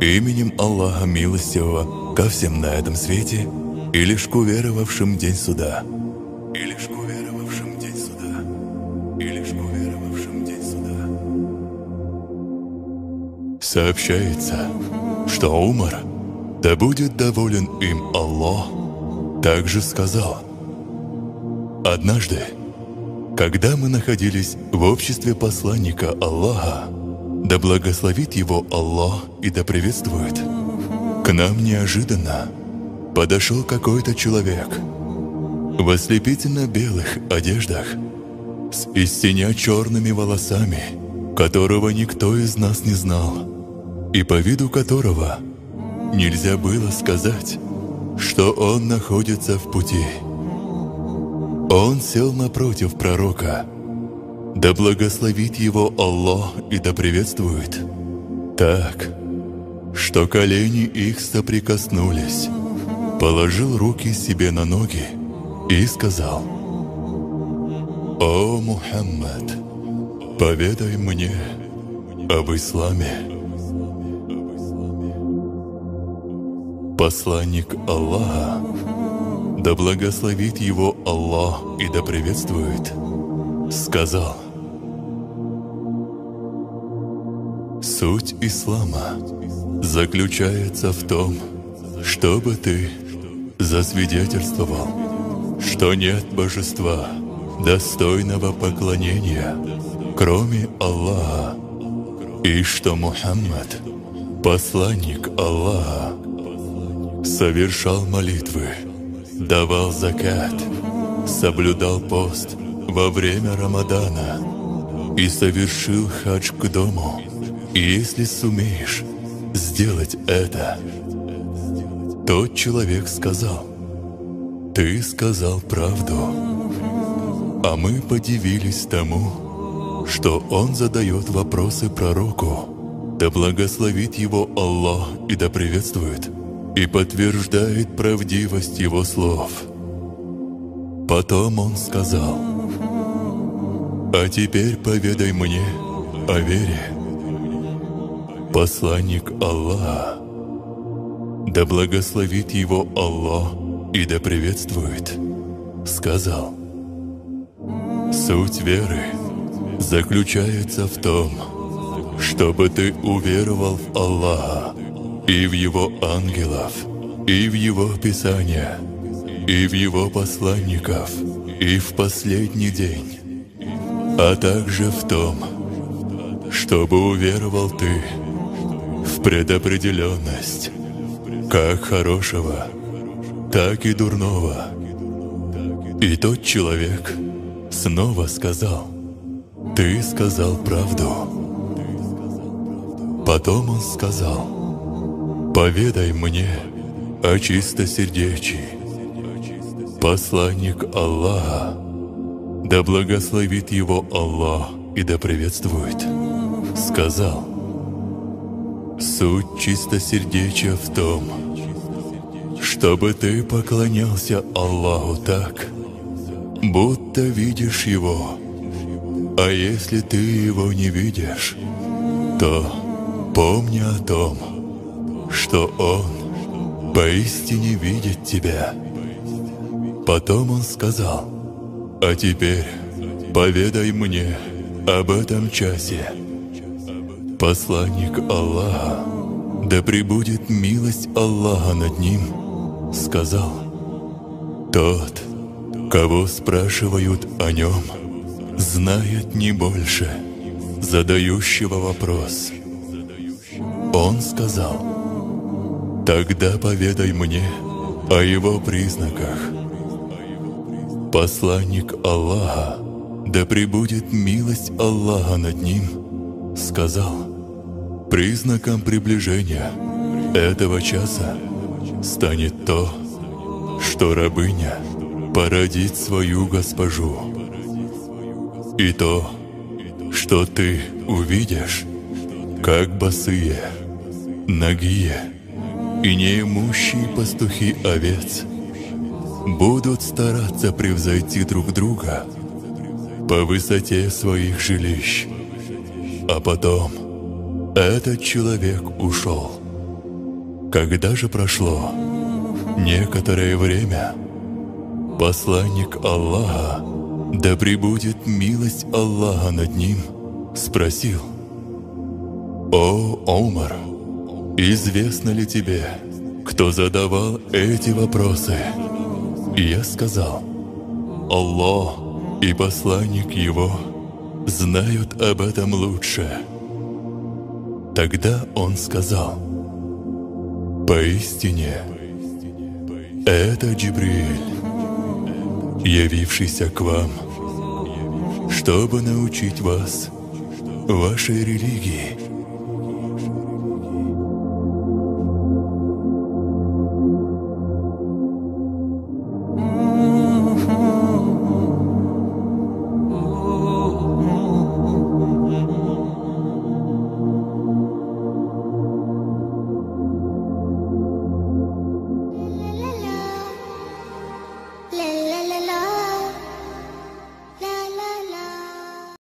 Именем Аллаха Милостивого ко всем на этом свете и лишь к уверовавшим день суда. И лишь к уверовавшим день суда. И лишь к уверовавшим день суда. Сообщается, что Умар, да будет доволен им Аллах, также сказал: однажды, когда мы находились в обществе посланника Аллаха, да благословит его Аллах и да приветствует, к нам неожиданно подошел какой-то человек в ослепительно белых одеждах, с истинно черными волосами, которого никто из нас не знал, и по виду которого нельзя было сказать, что он находится в пути. Он сел напротив пророка, да благословит его Аллах и да приветствует, так, что колени их соприкоснулись, положил руки себе на ноги и сказал: «О Мухаммад, поведай мне об исламе». Посланник Аллаха, да благословит его Аллах и да приветствует, сказал: суть ислама заключается в том, чтобы ты засвидетельствовал, что нет божества, достойного поклонения, кроме Аллаха, и что Мухаммад, посланник Аллаха, совершал молитвы, давал закат, соблюдал пост во время Рамадана и совершил хадж к дому. И если сумеешь сделать это, тот человек сказал: ты сказал правду. А мы подивились тому, что он задает вопросы пророку, да благословит его Аллах и да приветствует, и подтверждает правдивость его слов. Потом он сказал: а теперь поведай мне о вере. Посланник Аллаха, да благословит его Аллах и да приветствует, сказал: суть веры заключается в том, чтобы ты уверовал в Аллаха и в Его ангелов, и в Его Писания, и в Его посланников, и в последний день, а также в том, чтобы уверовал ты в предопределенность, как хорошего, так и дурного. И тот человек снова сказал: ты сказал правду. Потом он сказал: поведай мне о чистосердечии. Посланник Аллаха, да благословит его Аллах и да приветствует, сказал: суть чистосердечия в том, чтобы ты поклонялся Аллаху так, будто видишь Его, а если ты Его не видишь, то помни о том, что Он поистине видит тебя. Потом он сказал: а теперь поведай мне об этом часе. Посланник Аллаха, да пребудет милость Аллаха над ним, сказал: тот, кого спрашивают о нем, знает не больше задающего вопрос. Он сказал: тогда поведай мне о его признаках. Посланник Аллаха, да пребудет милость Аллаха над ним, сказал: признаком приближения этого часа станет то, что рабыня породит свою госпожу, и то, что ты увидишь, как босые, нагие и неимущие пастухи овец будут стараться превзойти друг друга по высоте своих жилищ. А потом этот человек ушел, Когда же прошло некоторое время, посланник Аллаха, да пребудет милость Аллаха над ним, спросил: «О, Омар, известно ли тебе, кто задавал эти вопросы?» И я сказал: «Аллах и посланник его знают об этом лучше». Тогда он сказал: «Поистине, это Джибриль, явившийся к вам, чтобы научить вас вашей религии